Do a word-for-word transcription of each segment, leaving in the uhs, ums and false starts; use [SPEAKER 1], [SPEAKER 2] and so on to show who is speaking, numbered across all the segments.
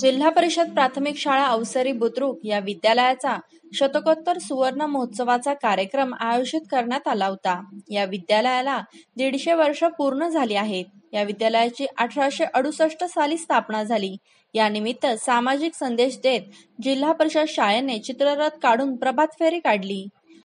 [SPEAKER 1] जिल्हा परिषद प्राथमिक शाळा अवसरी बुद्रुक या विद्यालयाचा शतकोत्तर सुवर्ण महोत्सवाचा कार्यक्रम आयोजित करण्यात आला होता। या विद्यालयाला दीडशे वर्ष पूर्ण झाली आहेत। या विद्यालयाची अठराशे अडुसष्ट साली स्थापना झाली। या निमित्त सामाजिक संदेश देत जिल्हा परिषद शाळेने चित्ररथ काढून प्रभात फेरी काढली।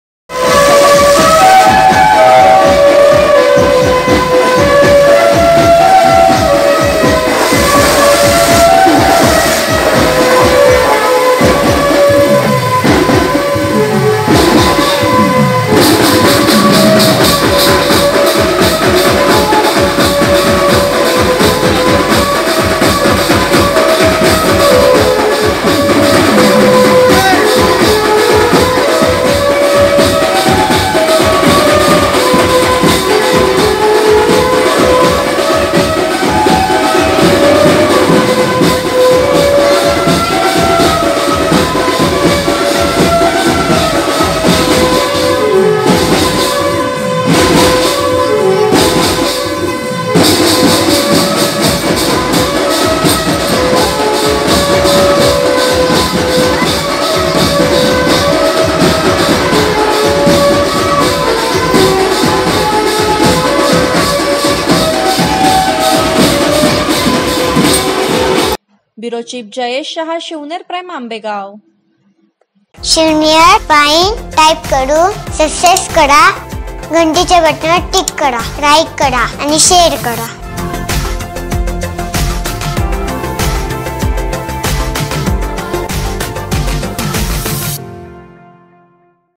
[SPEAKER 1] Bureau chief Jayesh Shah, Shivner prime, Ambegaon.
[SPEAKER 2] Shivner prime type करू, सबस्क्राइब करा, घंटीच्या बटनावर टिक करा, लाईक करा आणि शेअर करा।